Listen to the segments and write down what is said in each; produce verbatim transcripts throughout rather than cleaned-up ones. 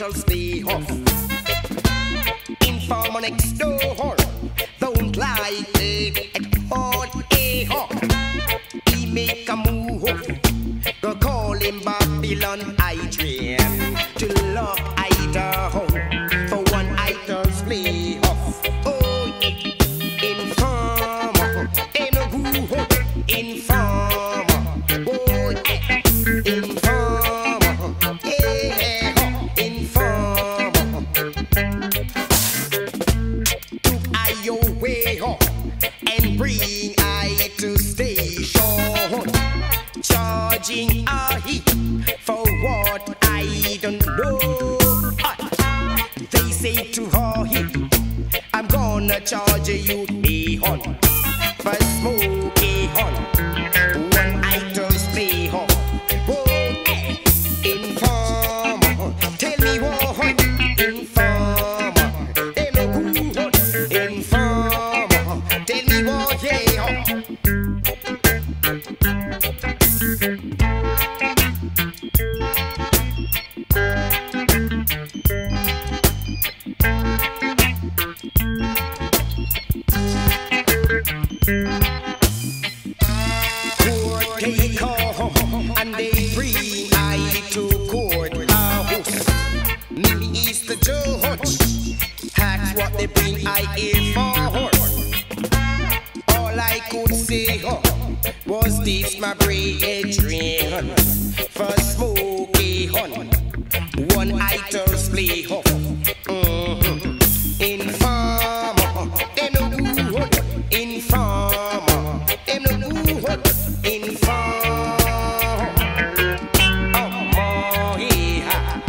idles stay off. Informer next door, don't like it at all. Eh, oh. He make a move, go call him Babylon Adrian to lock Idaho for one idles play off. Oh, yeah. Informer, they know who. Informer, oh, yeah. Informer, yeah, oh. Informer. Took I away, oh, and bring I to station, charging a heat for what I don't know. Uh, they say to her heat, I'm gonna charge you a hun for smoking hun. One idol's play hun. Oh, eh, informer, tell me what informer, they know who hun. Informer, tell me what, yeah hun. Court they come and they bring I to court house. Me is the judge. That's what they bring I here for. All I could say oh, was this my brethren for smoky hun. One idol's play off. Mm-hmm. Informer, they know who. Informer, they know who. Informer, oh my, yeah.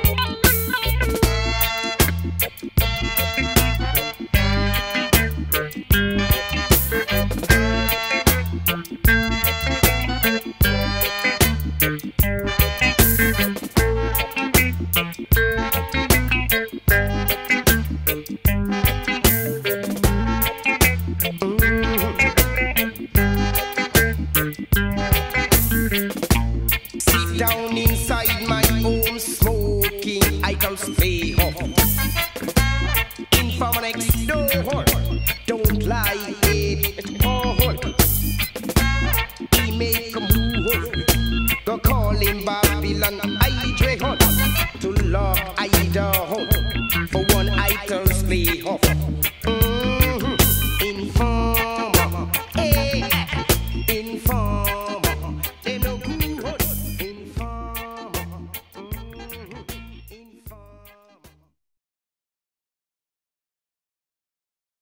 Sit down inside my home smoking idol's play off. Informer next door, don't like it at all. He make a move, go call him Babylon Adrian to lock Idaho for one idol's play off.